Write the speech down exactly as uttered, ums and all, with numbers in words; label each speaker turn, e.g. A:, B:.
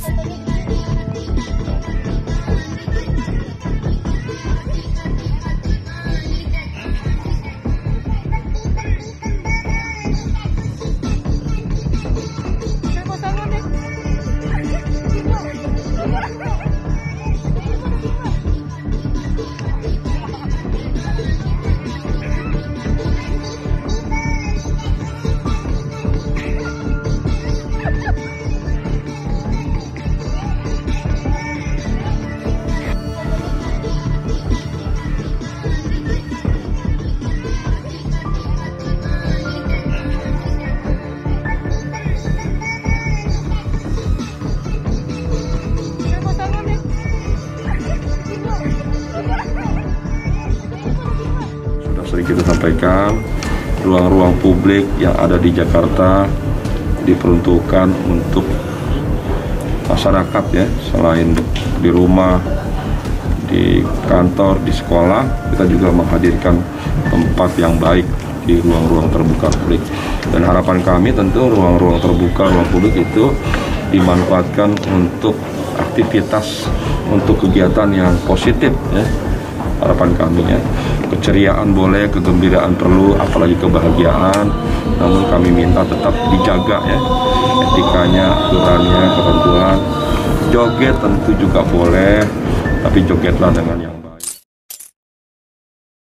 A: Sering kita sampaikan, ruang-ruang publik yang ada di Jakarta diperuntukkan untuk masyarakat ya, selain di rumah, di kantor, di sekolah, kita juga menghadirkan tempat yang baik di ruang-ruang terbuka publik. Dan harapan kami tentu ruang-ruang terbuka, ruang publik itu dimanfaatkan untuk aktivitas, untuk kegiatan yang positif ya. Harapan kami ya, keceriaan boleh, kegembiraan perlu, apalagi kebahagiaan, namun kami minta tetap dijaga ya, etikanya, aturannya, ketentuan. Joget tentu juga boleh, tapi jogetlah dengan yang